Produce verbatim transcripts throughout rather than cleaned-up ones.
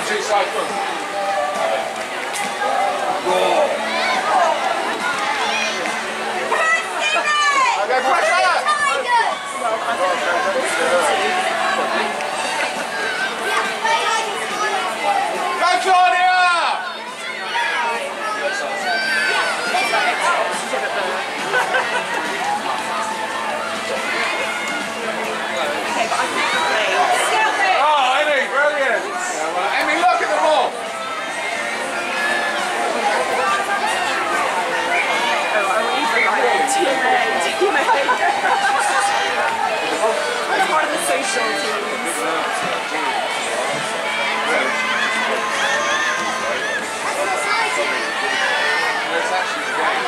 to your side, come on. Okay, press that! Go, Claudia! Oh, Amy, brilliant! Amy, look at the ball! It's part of the social teams. That's actually the game.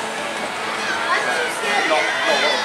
Not, not what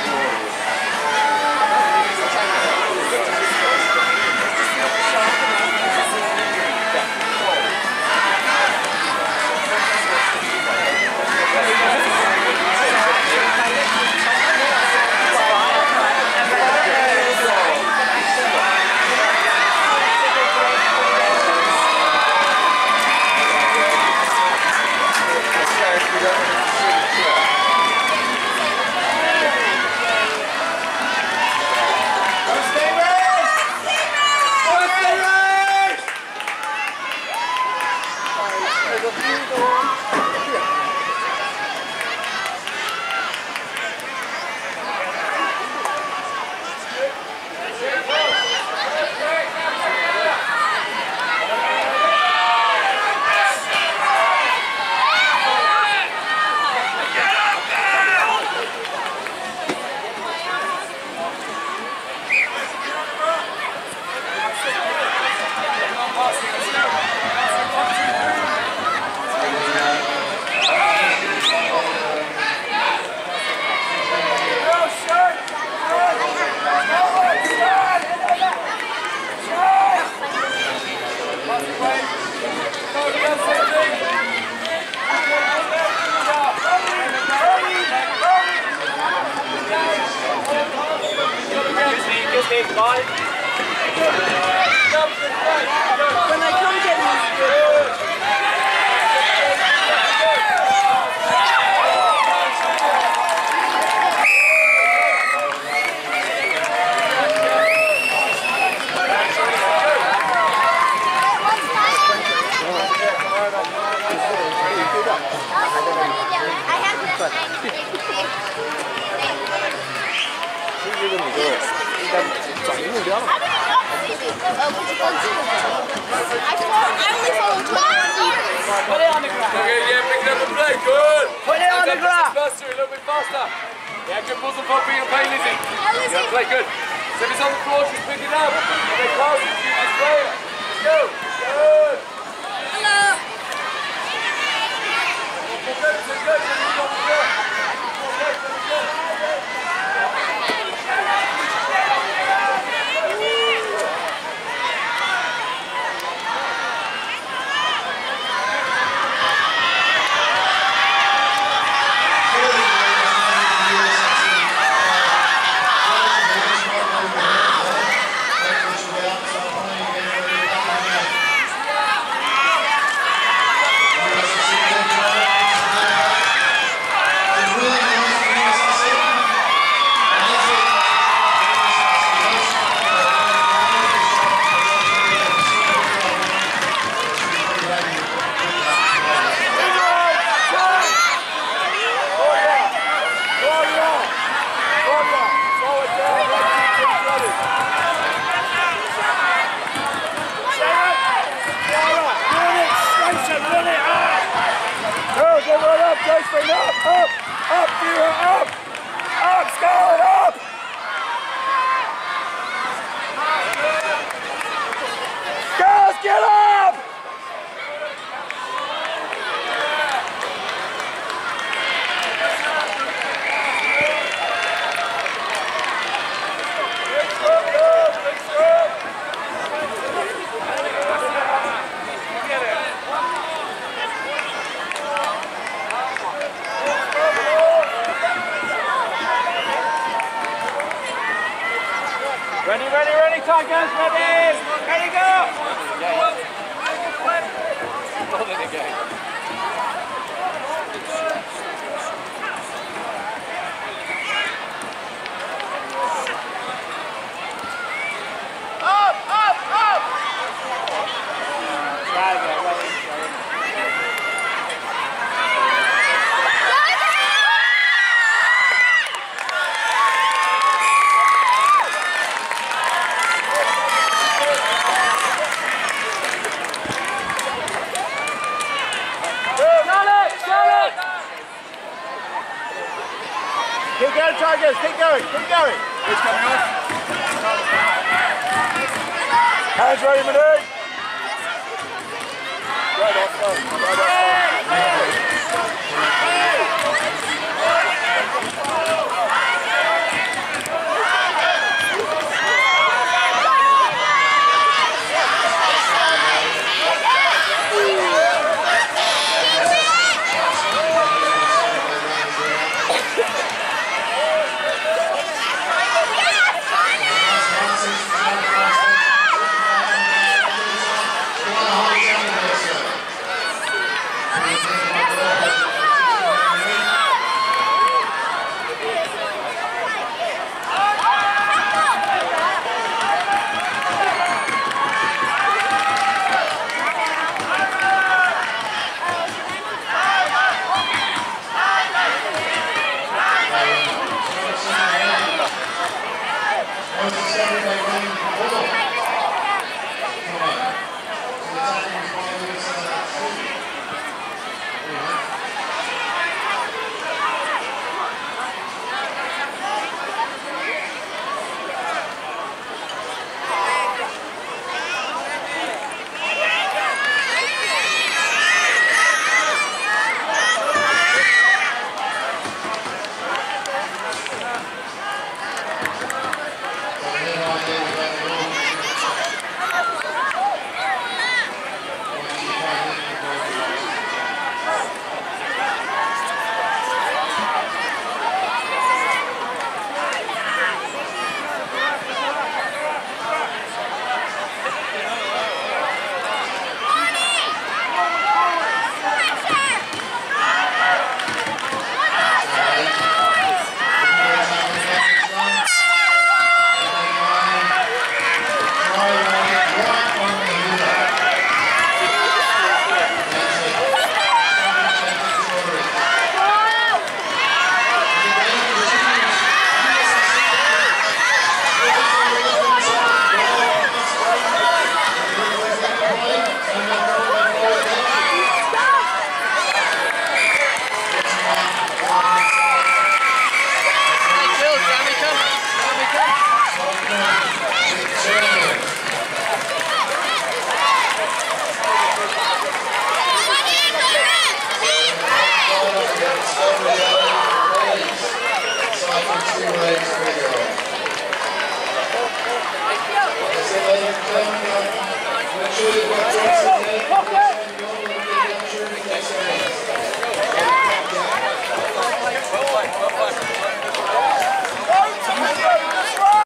When I come get Put it on the ground. Okay, yeah, pick it up and play. Good. Put it on the ground. Faster, a little bit faster. Yeah, good balls and pop being a pain, Lizzie. Yeah, play good. So if it's on the floor, just pick it up. Okay, pass it to this player. Let's go. Good. Hello. Good, good, good. Good. Up, up, up, Vera, up, up, Scarlett, up! Girls, get up! Ready, ready, ready, time, guys, ready! Ready, go! going, keep going. It's coming off. Hands ready, Manu. Right off, right off.